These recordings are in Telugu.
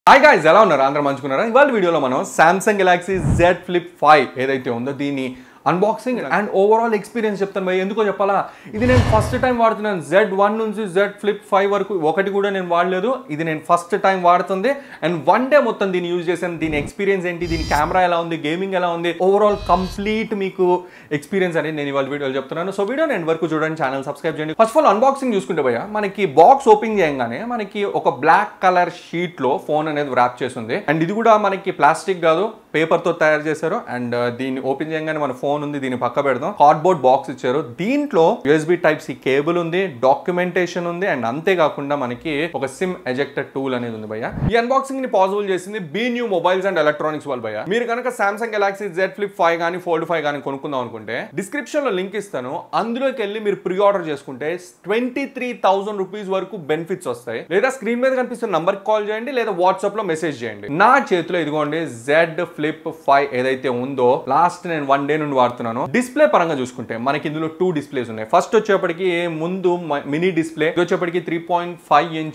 Hi guys, ఎలా ఉన్నారు అందరూ మంచుకున్నారా ఇవాళ వీడియోలో మనం Samsung Galaxy Z Flip 5 ఏదైతే ఉందో దీని అన్బాక్సింగ్ అండ్ ఓవరాల్ ఎక్స్పీరియన్స్ చెప్తాను భయ్ ఎందుకో చెప్పాలా ఇది నేను ఫస్ట్ టైం వాడుతున్నాను Z1 నుంచి Z Flip 5 వరకు ఒకటి కూడా నేను వాడలేదు ఇది నేను ఫస్ట్ టైం వాడుతుంది అండ్ వన్ డే మొత్తం దీన్ని యూజ్ చేశాను దీని ఎక్స్పీరియన్స్ ఏంటి దీని కెమెరా ఎలా ఉంది గేమింగ్ ఎలా ఉంది ఓవరాల్ కంప్లీట్ మీకు ఎక్స్పీరియన్స్ అనేది నేను ఇవాళ వీడియోలో చెప్తున్నాను సో వీడియో నేను వరకు చూడండి ఛానల్ సబ్స్క్రైబ్ చేయండి ఫస్ట్ ఆఫ్ ఆల్ అన్బాక్సింగ్ చూసుకుంటే భయ్యా మనకి బాక్స్ ఓపెన్ చేయగానే మనకి ఒక బ్లాక్ కలర్ షీట్ లో ఫోన్ అనేది ర్యాప్ చేస్తుంది అండ్ ఇది కూడా మనకి ప్లాస్టిక్ కాదు పేపర్ తో తయారు చేశారు అండ్ దీన్ని ఓపెన్ చేయగానే మన ఫోన్ ఉంది దీన్ని పక్క పెడదాం కార్డ్బోర్డ్ బాక్స్ ఇచ్చారు దీంట్లో USB టైప్ సి కేబుల్ ఉంది డాక్యుమెంటేషన్ ఉంది అండ్ అంతేకాకుండా మనకి ఒక సిమ్ ఎజెక్టర్ టూల్ అనేది ఉంది భయ్యా ఈ అన్బాక్సింగ్ ని పాసిబుల్ చేసింది Bnewmobiles అండ్ ఎలక్ట్రానిక్స్ వాళ్ళు భయ్యా మీరు కనుక Samsung Galaxy Z Flip 5 గానీ Fold 5 గానీ కొనుక్కుందాం అనుకుంటే డిస్క్రిప్షన్ లో లింక్ ఇస్తాను అందులోకి వెళ్ళి మీరు ప్రీ ఆర్డర్ చేసుకుంటే 23,000 రూపీస్ వరకు బెనిఫిట్స్ వస్తాయి లేదా స్క్రీన్ మీద కనిపిస్తున్న నంబర్ కి కాల్ చేయండి లేదా వాట్సాప్ లో మెసేజ్ చేయండి నా చేతిలో ఇదిగోండి Z Flip 5 ఏదైతే ఉందో లాస్ట్ నేను వన్ డే నుండి వాడుతున్నాను డిస్ప్లే పరంగా చూసుకుంటే మనకి ఇందులో 2 డిస్ప్లేస్ ఉన్నాయి ఫస్ట్ వచ్చేప్పటికి ముందు మినీ డిస్ప్లే ఇది వచ్చేప్పటికి 3.5 ఇంచ్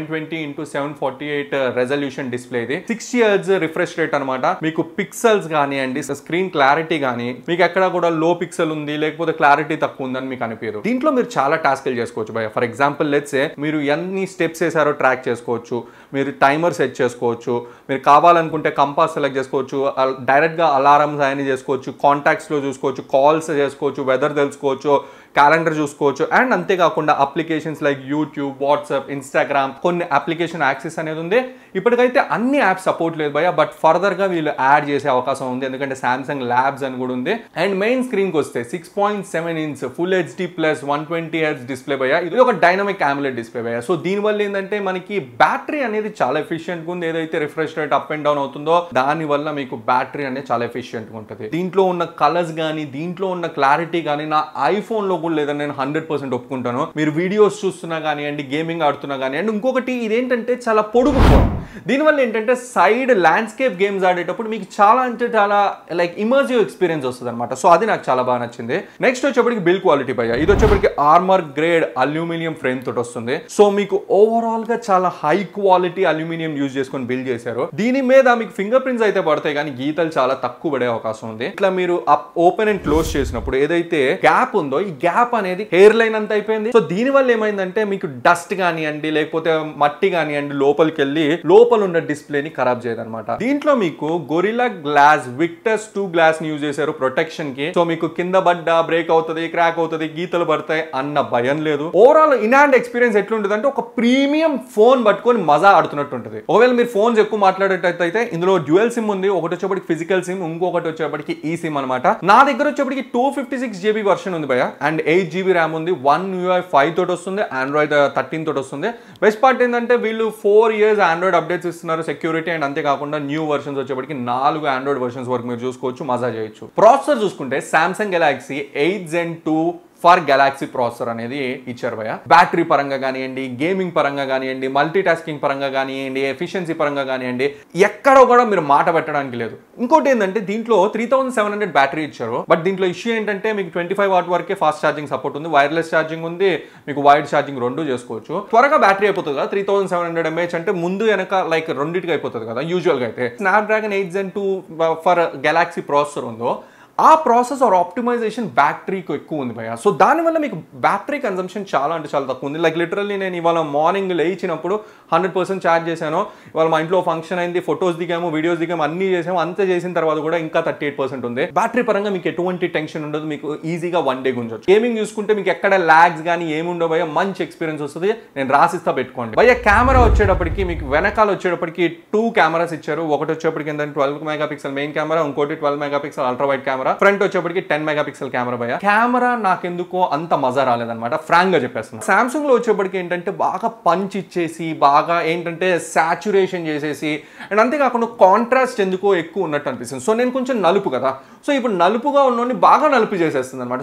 720x748 రెజల్యూషన్ డిస్ప్లే ఇది 60 Hz రిఫ్రెష్ రేట్ అనమాట మీకు పిక్సెల్స్ కానివ్వండి స్క్రీన్ క్లారిటీ కానీ మీకు ఎక్కడ కూడా లో పిక్సెల్ ఉంది లేకపోతే క్లారిటీ తక్కువ ఉందని మీకు అనిపించదు దీంట్లో మీరు చాలా టాస్క్లు చేసుకోవచ్చు భయ ఫర్ ఎగ్జాంపుల్ లెట్స్ మీరు ఎన్ని స్టెప్స్ వేసారో ట్రాక్ చేసుకోవచ్చు మీరు టైమర్ సెట్ చేసుకోవచ్చు మీరు కావాలనుకుంటే కంపాస్ సెలెక్ట్ చేసుకోవచ్చు డైరెక్ట్ గా అలారమ్స్ ఆయన చేసుకోవచ్చు కాంటాక్ట్స్ లో చూసుకోవచ్చు కాల్స్ చేసుకోవచ్చు వెదర్ తెలుసుకోవచ్చు క్యాలెండర్ చూసుకోవచ్చు అండ్ అంతేకాకుండా applications like YouTube WhatsApp Instagram కొన్ని అప్లికేషన్ యాక్సెస్ అనేది ఉంది ఇప్పటికైతే అన్ని యాప్స్ సపోర్ట్ లేదు భయ్యా బట్ ఫర్దర్ గా వీళ్ళు యాడ్ చేసే అవకాశం ఉంది ఎందుకంటే సామ్సంగ్ ల్యాబ్స్ అని కూడా ఉంది అండ్ మెయిన్ స్క్రీన్ కి వస్తే 6.7 inch full HD plus 120 Hz display భయ్యా ఇది ఒక డైనమిక్ AMOLED డిస్ప్లే భయ్యా సో దీని వల్ల ఏంటంటే మనకి బ్యాటరీ అనేది చాలా ఎఫిషియెంట్ గా ఉంది ఏదైతే refresh rate up and down అవుతుందో దాని వల్ల మీకు బ్యాటరీ అనేది చాలా ఎఫిషియెంట్ గా ఉంటుంది దీంట్లో ఉన్న కలర్స్ కానీ దీంట్లో ఉన్న క్లారిటీ కానీ నా ఐఫోన్ లో లేదని నేను 100% ఒప్పుకుంటాను మీరు వీడియోస్ చూస్తున్నా కానివ్వండి గేమింగ్ ఆడుతున్నా కానివ్వండి ఇంకొకటి ఇదేంటంటే చాలా పొడుగు ఫోన్ దీనివల్ల ఏంటంటే సైడ్ ల్యాండ్స్కేప్ గేమ్స్ ఆడేటప్పుడు మీకు చాలా అంటే చాలా లైక్ ఇమర్సివ్ ఎక్స్పీరియన్స్ వస్తుంది అనమాట సో అది నాకు చాలా బాగా నచ్చింది నెక్స్ట్ వచ్చేప్పటికి బిల్డ్ క్వాలిటీ భయ్యా ఇది వచ్చేప్పటికి ఆర్మర్ గ్రేడ్ అల్యూమినియం ఫ్రేమ్ తోటి వస్తుంది సో మీకు ఓవరాల్ గా చాలా హై క్వాలిటీ అల్యూమినియం యూజ్ చేసుకొని బిల్డ్ చేశారు దీని మీద మీకు ఫింగర్ ప్రింట్స్ అయితే పడతాయి కానీ గీతలు చాలా తక్కువ పడే అవకాశం ఉంది ఇట్లా మీరు ఓపెన్ అండ్ క్లోజ్ చేసినప్పుడు ఏదైతే గ్యాప్ ఉందో ఈ గ్యాప్ అనేది హెయిర్ లైన్ అంత అయిపోయింది సో దీని వల్ల ఏమైందంటే మీకు డస్ట్ కానివ్వండి లేకపోతే మట్టి కానివ్వండి లోపలికి వెళ్ళి లోపల ఉన్న డిస్ప్లే ని ఖరాబ్ చేయదన్నమాట దీంట్లో మీకు గొరిల్లా గ్లాస్ విక్టర్స్ 2 గ్లాస్ ని యూజ్ చేశారు ప్రొటెక్షన్ కి సో మీకు కింద పడ్డ బ్రేక్ అవుతుంది క్రాక్ అవుతుంది గీతలు పడతాయి అన్న భయం లేదు ఓవరాల్ ఇన్ హ్యాండ్ ఎక్స్పీరియన్స్ ఎట్లుంటుంది అంటే ఒక ప్రీమియం ఫోన్ పట్టుకొని మజా ఆడుతున్నట్టు ఉంటుంది ఒకవేళ మీరు ఫోన్స్ ఎక్కువ మాట్లాడేటైతే ఇందులో డ్యూయల్ సిమ్ ఉంది ఒకటి వచ్చేప్పటికి ఫిజికల్ సిమ్ ఇంకొకటి వచ్చేప్పటికి ఈ సిమ్ అనమాట నా దగ్గర వచ్చేప్పటికి 256 GB వర్షన్ ఉంది భయ్యా అండ్ 8 GB ర్యామ్ ఉంది 1 UI 5 తోటి వస్తుంది ఆండ్రాయిడ్ 13 తోటి వస్తుంది బెస్ట్ పార్ట్ ఏంటంటే వీళ్ళు 4 years ఆండ్రాయిడ్ అప్డేట్స్ ఇస్తున్నారు సెక్యూరిటీ అండ్ అంతేకాకుండా న్యూ వర్షన్స్ వచ్చేప్పటికి 4 ఆండ్రాయిడ్ వర్షన్స్ వరకు మీరు చూసుకోవచ్చు మజా చేయొచ్చు ప్రాసెసర్ చూసుకుంటే Samsung Galaxy 8 Gen 2 for Galaxy processor అనేది ఇచ్చారు భయ్యా బ్యాటరీ పరంగా కానివ్వండి గేమింగ్ పరంగా కానివ్వండి మల్టీ టాస్కింగ్ పరంగా కానివ్వండి ఎఫిషియన్సీ పరంగా కానివ్వండి ఎక్కడ కూడా మీరు మాట పెట్టడానికి లేదు ఇంకోటి ఏంటంటే దీంట్లో 3700 బ్యాటరీ ఇచ్చారు బట్ దీంట్లో ఇష్యూ ఏంటంటే మీకు 25 వాట్ వరకే ఫాస్ట్ ఛార్జింగ్ సపోర్ట్ ఉంది వైర్లెస్ ఛార్జింగ్ ఉంది మీకు వైడ్ ఛార్జింగ్ రెండు చేసుకోవచ్చు త్వరగా బ్యాటరీ అయిపోతుంది కదా 3700 mAh అంటే ముందు వెనక లైక్ రెండింటికి అయిపోతుంది కదా యూజువల్ గా అయితే Snapdragon 8 Gen 2 for Galaxy processor ఉందో ఆ ప్రాసెసర్ ఆప్టిమైజేషన్ బ్యాటరీకి ఎక్కువ ఉంది భయ్యా సో దానివల్ల మీకు బ్యాటరీ కన్సంప్షన్ చాలా అంటే చాలా తక్కువ ఉంది లైక్ లిటరల్లీ నేను ఇవాళ మార్నింగ్ లేచినప్పుడు 100% ఛార్జ్ చేశాను ఇవాళ మా ఇంట్లో ఫంక్షన్ అయింది ఫొటోస్ దిగాము వీడియోస్ దిగాము అన్ని చేసాము అంతా చేసిన తర్వాత కూడా ఇంకా 38% ఉంది బ్యాటరీ పరంగా మీకు ఎటువంటి టెన్షన్ ఉండదు మీకు ఈజీగా వన్ డే గుంజొచ్చు గేమింగ్ చూసుకుంటే మీకు ఎక్కడ ల్యాగ్స్ కానీ ఏముండవు భయ్యా మంచి ఎక్స్పీరియన్స్ వస్తుంది నేను రాసిస్తా పెట్టుకోండి భయ్యా కెమెరా వచ్చేటప్పటికి మీకు వెనకాల వచ్చేటప్పటికి 2 కెమెరాస్ ఇచ్చారు ఒకటి వచ్చేప్పటికి ఏంటంటే 12 మెగాపిక్సెల్ మెయిన్ కెమెరా ఇంకోటి 12 megapixel ultra wide camera front వచ్చేప్పటికి 10 మెగాపిక్సెల్ కెమెరా భయ్యా కెమెరా నాకెందుకో అంత మజా రాలేదన్నమాట ఫ్రాంక్ గా చెప్పేస్తున్నాను సామ్సంగ్ లో వచ్చేప్పటికి ఏంటంటే బాగా పంచ్ ఇచ్చేసి బాగా ఏంటంటే సాచురేషన్ చేసేసి అండ్ అంతేకాకుండా కాంట్రాస్ట్ ఎందుకో ఎక్కువ ఉన్నట్టు అనిపిస్తుంది సో నేను కొంచెం నలుపు కదా సో ఇప్పుడు నలుపుగా ఉన్నోని బాగా నలుపు చేసేస్తుంది అనమాట సో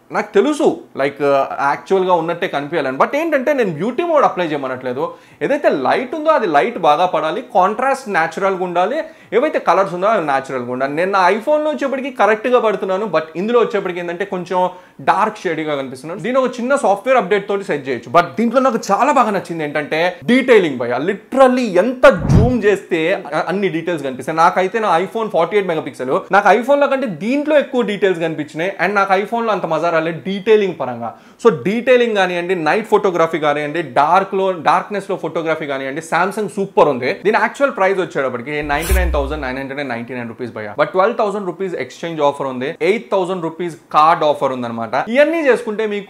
నాకు తెలుసు లైక్ యాక్చువల్గా ఉన్నట్టే కనిపించాలని, బట్ ఏంటంటే నేను బ్యూటీ మోడ్ అప్లై చేయమనట్లేదు. ఏదైతే లైట్ ఉందో అది లైట్ బాగా పడాలి, కాంట్రాస్ట్ న్యాచురల్గా ఉండాలి, ఏవైతే కలర్స్ ఉందో అవి న్యాచురల్గా ఉండాలి. నేను నా ఐఫోన్లో వచ్చేప్పటికి కరెక్ట్గా పడుతున్నాను, బట్ ఇందులో వచ్చేప్పటికి ఏంటంటే కొంచెం డార్క్ షేడ్గా కనిపిస్తున్నాను. దీని ఒక చిన్న సాఫ్ట్వేర్ అప్డేట్ తోటి సెట్ చేయొచ్చు. బట్ దీంట్లో నాకు చాలా బాగా నచ్చింది ఏంటంటే డీటెయిలింగ్ భయ. లిటరల్లీ ఎంత జూమ్ చేస్తే అన్ని డీటెయిల్స్ కనిపిస్తాయి. నాకైతే నా ఐఫోన్ 48 మెగాపిక్సెల్, నాకు ఐఫోన్లో కంటే దీంట్లో ఎక్కువ డీటెయిల్స్ కనిపించినాయి. అండ్ నాకు ఐఫోన్లో అంత మజా రాలేదు డీటెయిలింగ్ పరంగా. సో డీటెయిలింగ్ కానివ్వండి, నైట్ ఫోటోగ్రఫీ కానివ్వండి, డార్క్నెస్ లో ఫోటోగ్రఫీ కానివ్వండి, సామ్సంగ్ సూపర్ ఉంది. దీని యాక్చువల్ ప్రైస్ వచ్చేటప్పటికి 99,999 రూపీస్ భయ. బట్ 12,000 రూపీస్ ఎక్స్చేంజ్ ఆఫర్ ఉంది, 8,000 రూపీస్ కార్డ్ ఆఫర్ ఉందన్నమాట. ఇవన్నీ చేసుకుంటే మీకు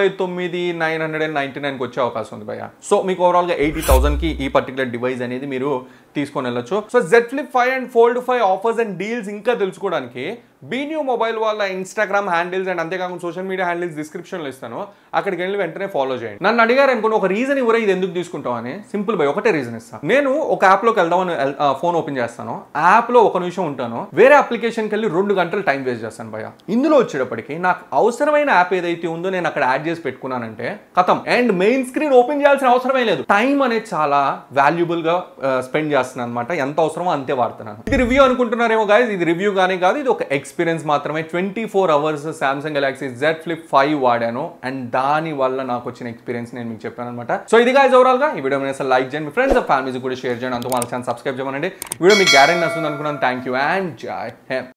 79,999 వచ్చే అవకాశం ఉంది భయ. సో మీకు ఓవరాల్ గా 80,000 కి ఈ పర్టికులర్ డివైస్ అనేది మీరు తీసుకొని వెళ్ళొచ్చు. So Z Flip 5 and Fold 5 offers and deals ఇంకా తెలుసుకోవడానికి Bnewmobile వాళ్ళ ఇన్స్టాగ్రామ్ హ్యాండిల్స్ అండ్ అంతేకాకుండా సోషల్ మీడియా హ్యాండిల్స్ డిస్క్రిప్షన్లో ఇస్తాను, అక్కడికి వెళ్ళి వెంటనే ఫాలో చేయండి. నన్ను అడిగారు అనుకోండి ఒక రీజన్ ఇవ్వరా ఇది ఎందుకు తీసుకుంటాం అని, సింపుల్ బై ఒకటే రీజన్ ఇస్తాను. నేను ఒక యాప్లోకి వెళ్దామని ఫోన్ ఓపెన్ చేస్తాను, యాప్లో ఒక నిమిషం ఉంటాను, వేరే అప్లికేషన్కి వెళ్ళి 2 గంటలు టైం వేస్ట్ చేస్తాను భయ. ఇందులో వచ్చేటప్పటికి నాకు అవసరమైన యాప్ ఏదైతే ఉందో నేను అక్కడ యాడ్ చేసి పెట్టుకున్నానంటే కథం, అండ్ మెయిన్ స్క్రీన్ ఓపెన్ చేయాల్సిన అవసరమే లేదు. టైం అనేది చాలా వాల్యుబుల్ గా స్పెండ్ చేస్తున్నాను అనమాట. ఎంత అవసరమో అంతే వాడుతున్నాను. ఇది రివ్యూ అనుకుంటున్నారేమో గాయస్, ఇది రివ్యూ గానే కాదు, ఇది ఒక ఎక్స్పీరియన్స్ మాత్రమే. 24 hours Samsung Galaxy Z Flip 5 వాడాను, అండ్ దాని వల్ల నాకు వచ్చిన ఎక్స్పీరియన్స్ నేను మీకు చెప్పాను అనమాట. సో ఇది గాయస్ ఓవరాల్ గా ఈ వీడియో మీద లైక్ చేయండి, మీ ఫ్రెండ్స్ ఫ్యామిలీస్ కూడా షేర్ చేయండి, అంతా వాళ్ళ ఛానల్ సబ్స్క్రైబ్ చేయమనండి. వీడియో మీకు గ్యారెంటీ నచ్చుతుంది అనుకున్నాను. థ్యాంక్ యూ అండ్ జై హింద్.